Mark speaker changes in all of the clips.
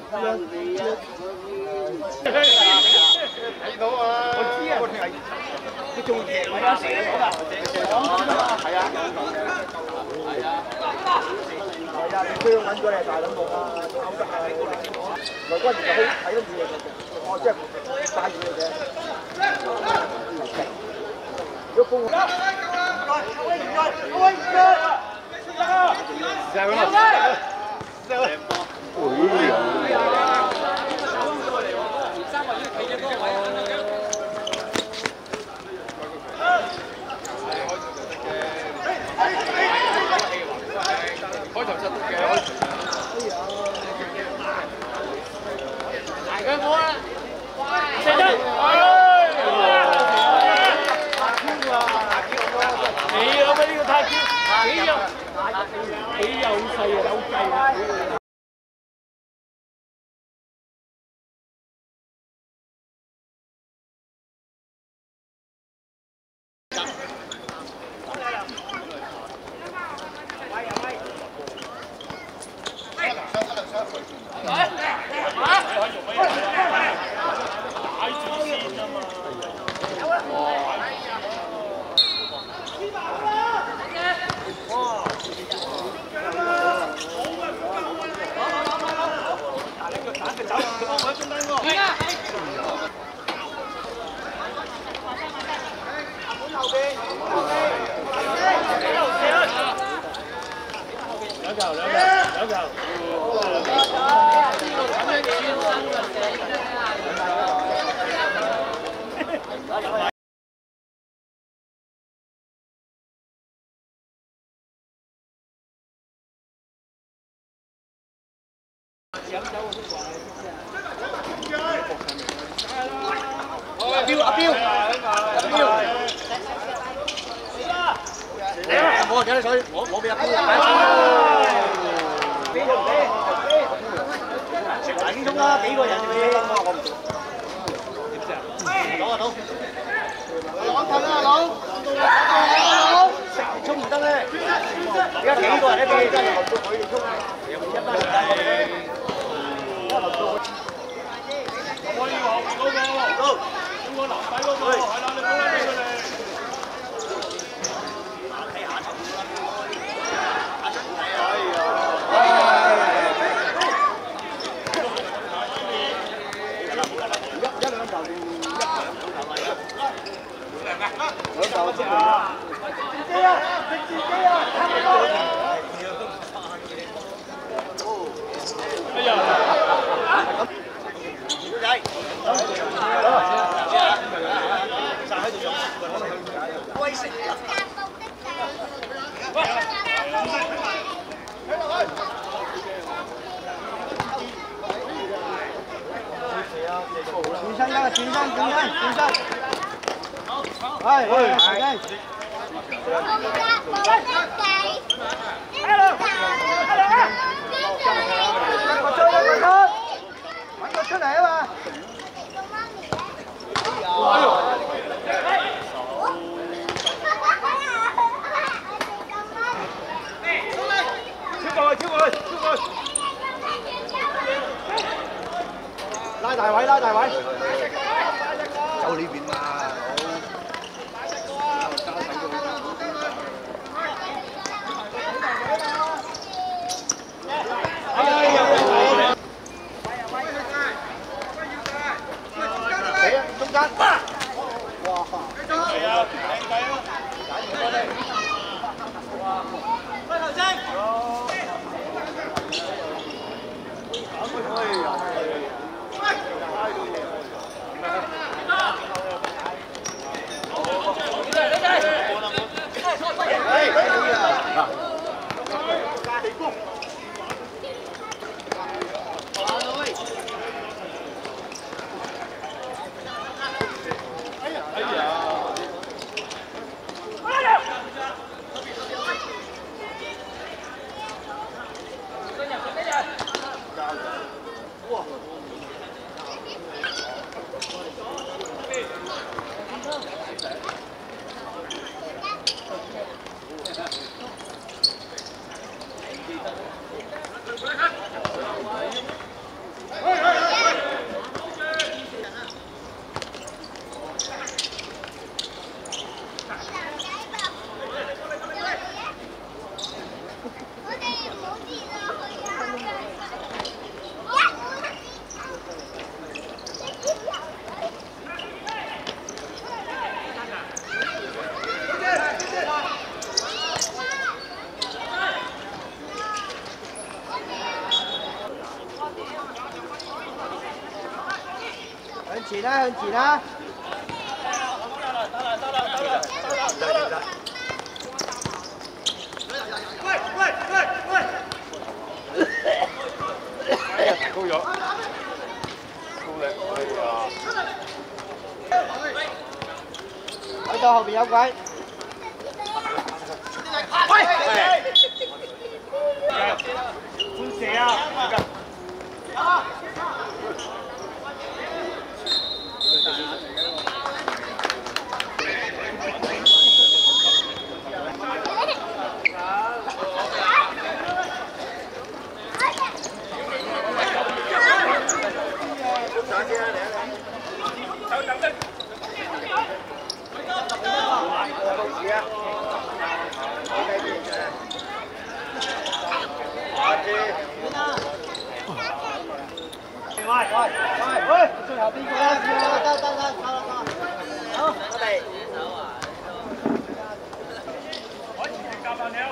Speaker 1: 睇到啊！我知啊，佢做嘢係啊，成日講啊，係啊，係啊，係啊，你雙揾咗你大撚部啊，歐得啊，來嗰陣就睇得住嘅，我即係帶住你嘅。如果攻，開頭實嘅，大佢冇啦，射得，你有咩呢個太極？幾有勢啊，有計啊！阿彪，冇幾多水，攞俾阿彪。食大幾鐘啦，幾個人嘅我唔做。點知啊？攞啊攞！攞近啊攞！食唔衝唔得咧。而家幾個人一邊真係輪到佢哋衝，一班人。我呢個後邊嗰個，中國男仔嗰個，係啦，你冇啦，俾佢哋。睇下頭啦，一兩球定一球嚟啊！兩球出嚟啊！自己啊，食自己啊！哎呀！小仔，晒喺度用，威食啊！喂，轉身啦，轉身，係，揾個出嚟啊嘛！超過去！拉大位！就呢邊嘛，中間，哇！係啊，靚仔啊！開頭先。 前啦，向前啦！
Speaker 2: 提高咗，高力，哎呀！
Speaker 1: 喺度後邊有鬼。喂！搬射啊！喂，最後邊個啦？得，好，我哋。加埋你啊！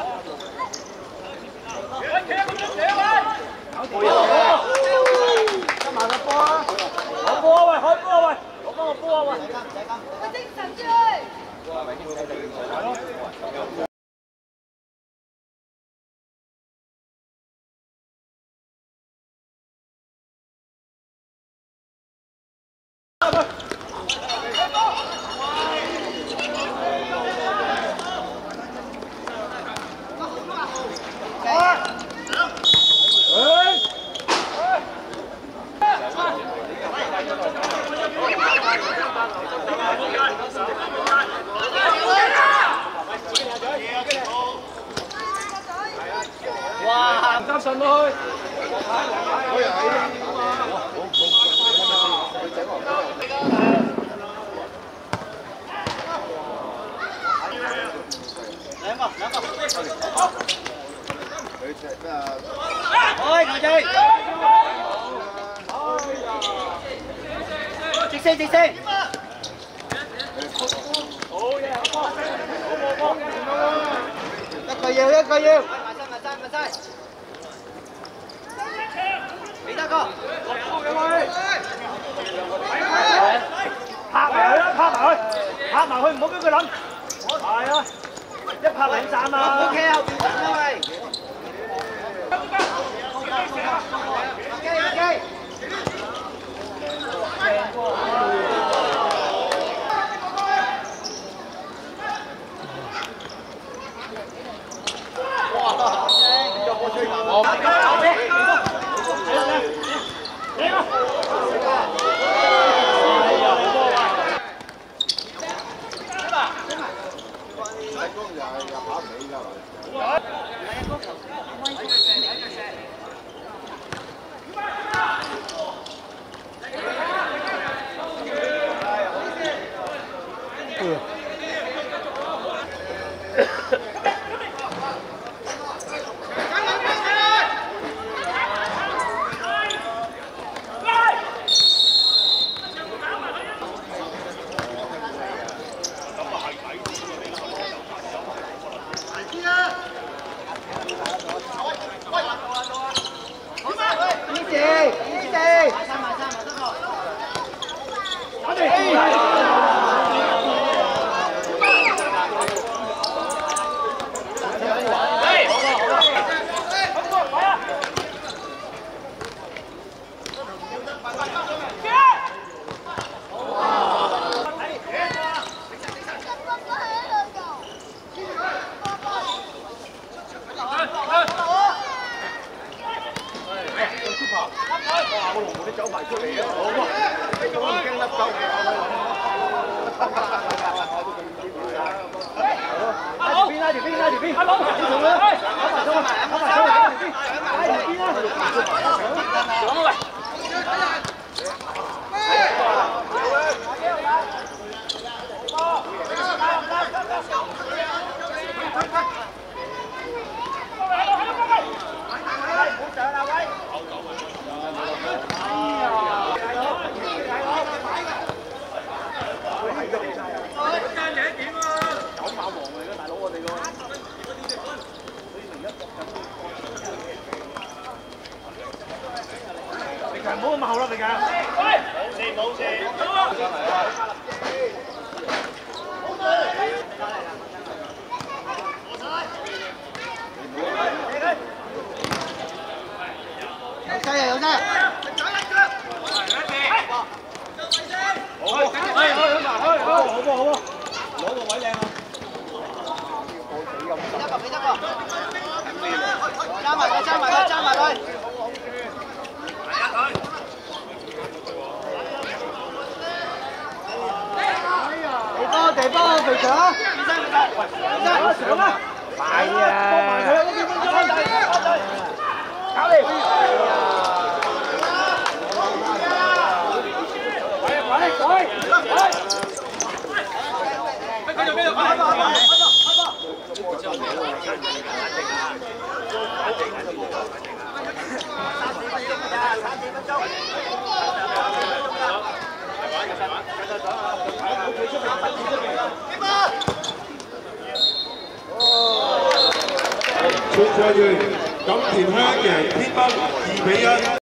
Speaker 1: 加埋個波啊！開波啊喂！開波啊喂！攞翻個波啊喂！精神啲去！哇！唔得順落去。兩個。佢踢咩啊？開球仔。直升。好嘢，好波。一個要。埋晒。李德哥，拍埋佢，唔好俾佢諗。係啊，一拍兩散啊。O K 後邊因為。機。我龍門啲走埋出嚟啊！好啊，我唔驚甩鳩嘅。拉條邊，阿龍，你做啦，走埋，拉條邊啦，上啊喂！ 唔好咁後啦，佢㗎。冇事。有聲啊！有聲。好，好喎，攞個位靚啊！俾得個，揸埋佢，揸埋佢，揸埋佢。地波，肥強，喂，上啦！快啲啊！幫埋佢，幾分鐘？搞掂！
Speaker 3: 決賽完，錦田香贏天北2比1。